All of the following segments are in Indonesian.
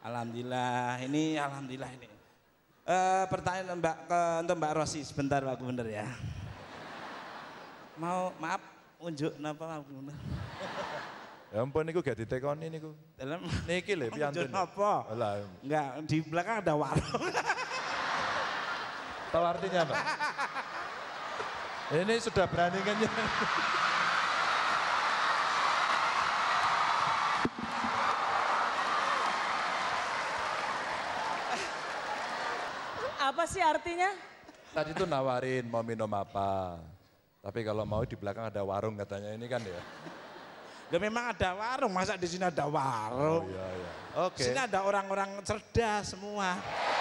Alhamdulillah ini. Pertanyaan untuk Mbak Rosi sebentar Pak Gubernur ya. Maaf unjuk napa Pak Gubernur? Ya ampun niku gak ditekoni niku. Dalam niki lho piantun. Apa? Enggak, di belakang ada warung. Tahu artinya apa? Ini sudah berani kan? Apa sih artinya? Tadi tuh nawarin mau minum apa. Tapi kalau mau di belakang ada warung katanya ini kan ya. Ya memang ada warung, masa di sini ada warung? Oh iya iya. Oke. Sini ada orang-orang cerdas semua.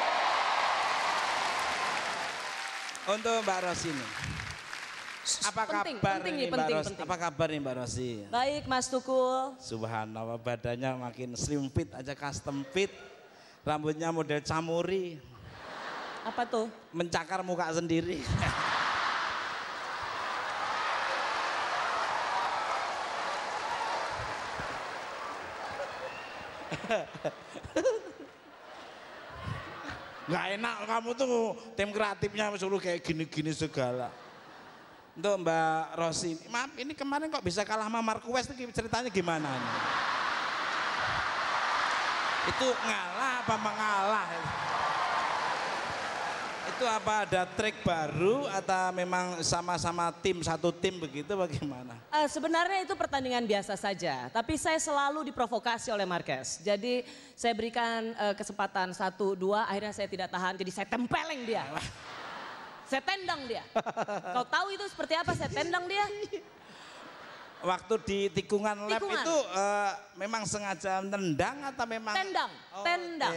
Untuk Mbak Rosi ini. Apa kabar nih Mbak Rosi? Apa kabar nih Mbak Rosi? Baik Mas Tukul. Subhanallah badannya makin slim fit aja custom fit. Rambutnya model camuri. Apa tuh? Mencakar muka sendiri. Nggak enak kamu tuh tim kreatifnya suruh kayak gini-gini segala. Untuk Mbak Rosi, maaf ini kemarin kok bisa kalah sama Marquez itu ceritanya gimana nih? Itu ngalah apa mengalah? Itu apa ada trik baru atau memang sama-sama satu tim begitu bagaimana? Sebenarnya itu pertandingan biasa saja, tapi saya selalu diprovokasi oleh Marquez. Jadi saya berikan kesempatan 1, 2, akhirnya saya tidak tahan, jadi saya tempeleng dia. Saya tendang dia. Kau tahu itu seperti apa saya tendang dia? Waktu di tikungan lab itu memang sengaja tendang atau memang? Tendang, oh, tendang.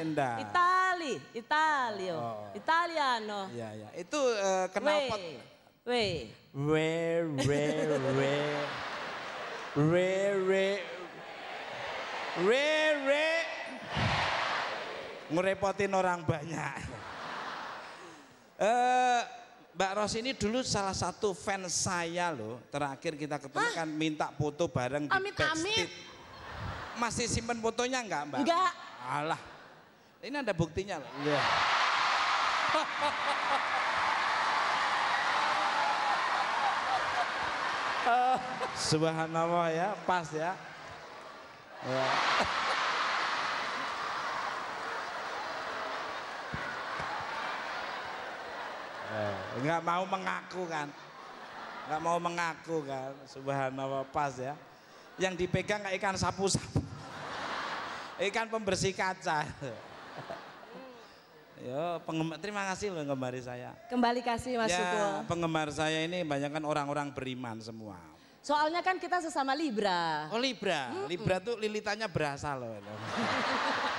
Italiano. Iya, iya. Itu knalpot. Ngerepotin orang banyak. Mbak Rosi ini dulu salah satu fans saya loh. Terakhir kita ketemu kan minta foto bareng di backstage. Masih simpen fotonya enggak Mbak? Enggak. Alah. Ini ada buktinya loh. Iya. Subhanallah ya, pas ya. Ya. Nggak mau mengaku kan, subhanallah pas ya. Yang dipegang kayak ikan sapu-sapu, ikan pembersih kaca. Yo, terima kasih loh penggemar saya. Kembali kasih Mas Tukul. Penggemar saya ini banyak kan orang-orang beriman semua. Soalnya kan kita sesama Libra. Oh Libra, Libra tuh lilitannya berasa loh.